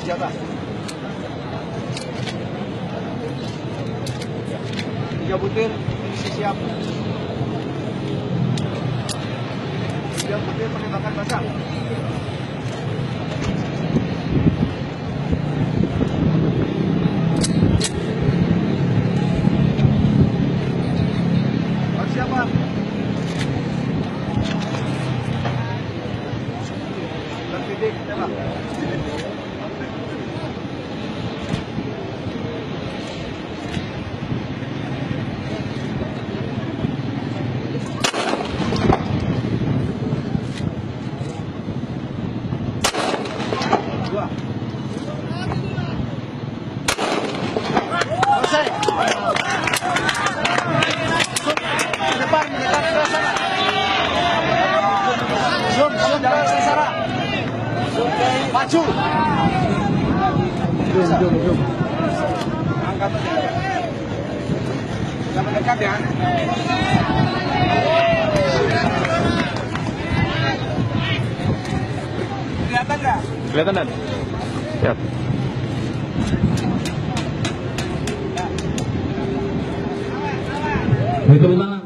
Siapa? 3 butir, ini siap. 3 butir penembakan basah. Siapa? Tertidik, tembak. Dua. Selesai. Depan mendekat ke sana. Zoom jangan ke sana. Maju. Zoom. Angkat aja. Jangan mendekat ya. Kelihatan nggak? Kelihatan Dan? Siap. Baik, tepuk tangan.